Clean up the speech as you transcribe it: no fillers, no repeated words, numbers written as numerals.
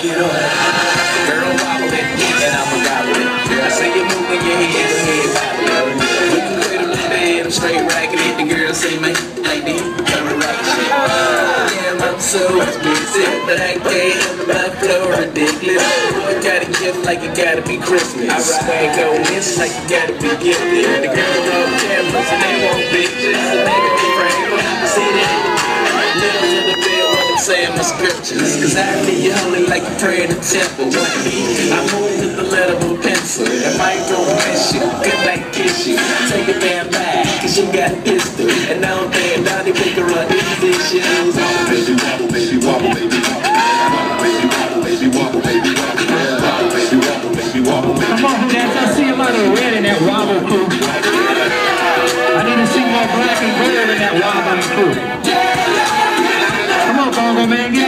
get on. Girl, wobble it, and I'ma gobble it. I say you moving your head, go ahead, wobble it. We can cradle the bed, I'm straight racking it. The girl say, man, like this, come and rock shit. Damn, I'm so expensive, but I can't help my flow ridiculous. Boy, gotta give like it gotta be Christmas. I swag on this like it gotta be gifted. The girl love cameras and they want bitches. So they can be framed, see that? Little to the bed while I'm saying my scriptures. Cause I need you holy like you pray in the temple. I move with the letter of a pencil. If I ain't gonna miss you, good night kiss you. Take a damn back, cause you got a pistol. And I don't think Donnie pick her up these issues. Baby wobble, baby wobble, baby wobble. Baby wobble, baby wobble, baby wobble. Baby wobble, baby wobble, baby wobble. Come on, Jacks, I see a lot of red in that wobble crew. I need to see more black and gold in that wobbling crew. Come on, Bongo man, get